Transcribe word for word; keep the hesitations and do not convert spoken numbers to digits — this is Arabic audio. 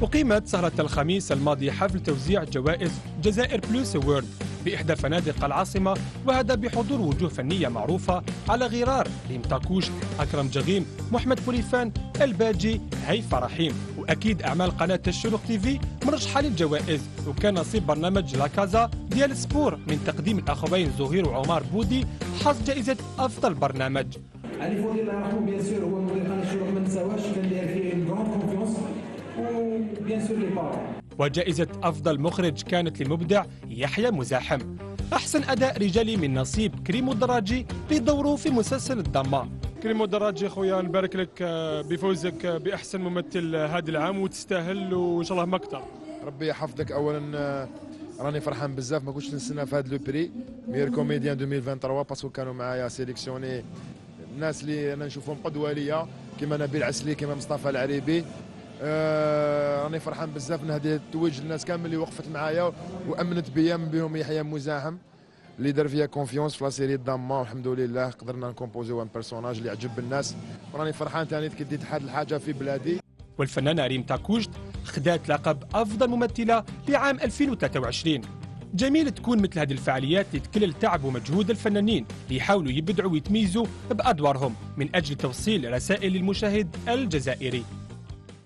أقيمت سهرة الخميس الماضي حفل توزيع جوائز جزائر بلوس أوورد بإحدى فنادق العاصمة، وهذا بحضور وجوه فنية معروفة على غرار ريم تاكوش، أكرم جغيم، محمد بوليفان، الباجي، هيفا رحيم، وأكيد أعمال قناة الشروق تيفي مرشحة للجوائز. وكان نصيب برنامج لاكازا ديال السبور من تقديم الأخوين زهير وعمار بودي حصد جائزة أفضل برنامج. علي فودي الله يرحمه بيان سور هو مدير قناه الشروق، ما نساوهاش، كان داير فيه اون كروند كونفيونس وبيان سور لي بارون. وجائزة أفضل مخرج كانت للمبدع يحيى مزاحم. أحسن أداء رجالي من نصيب كريمو الدراجي بدوره في مسلسل الضمة. كريمو الدراجي خويا نبارك لك بفوزك بأحسن ممثل هذا العام، وتستاهل وإن شاء الله ما أكثر. ربي يحفظك. أولا راني فرحان بزاف، ما كنتش نستنى في هذا لو بري مير كوميديان ألفين وثلاثة وعشرين باسكو كانوا معايا سيليكسيوني الناس اللي انا نشوفهم قدوه ليا، كيما نبيل عسلي، كيما مصطفى العريبي. آه راني فرحان بزاف نهدي التويج للناس كامل اللي وقفت معايا وامنت بيا، من بهم يحيى مزاحم اللي دار فيا كونفيونس في لا سيري الضامه، والحمد لله قدرنا نكومبوزيو ان بيرسوناج اللي عجب الناس. وراني فرحان ثاني كديت حد الحاجه في بلادي. والفنانه ريم تاكوش خدات لقب افضل ممثله لعام ألفين وثلاثة وعشرين. جميل تكون مثل هذه الفعاليات اللي تكلل تعب ومجهود الفنانين اللي يحاولوا يبدعوا ويتميزوا بادوارهم من اجل توصيل رسائل للمشاهد الجزائري.